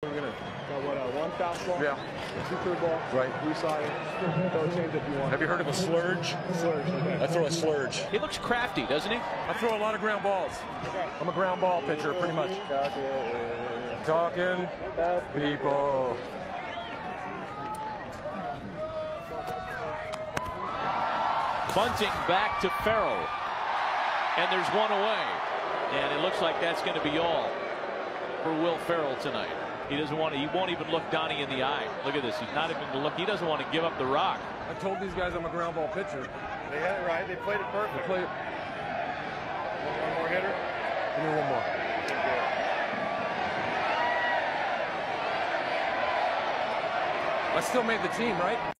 We're gonna one fastball, yeah, 2 curveball, right. 3 slider, throw a change if you want. Have you heard of a slurge? Slurge, okay. I throw a slurge. He looks crafty, doesn't he? I throw a lot of ground balls. I'm a ground ball pitcher, pretty much. Talking people. Bunting back to Farrell. And there's one away. And it looks like that's going to be all for Will Farrell tonight. He doesn't want to, he won't even look Donnie in the eye. Look at this. He's not even going to look. He doesn't want to give up the rock. I told these guys I'm a ground ball pitcher. They had it right. They played it perfect. They played it. One more hitter? Give me one more. I still made the team, right?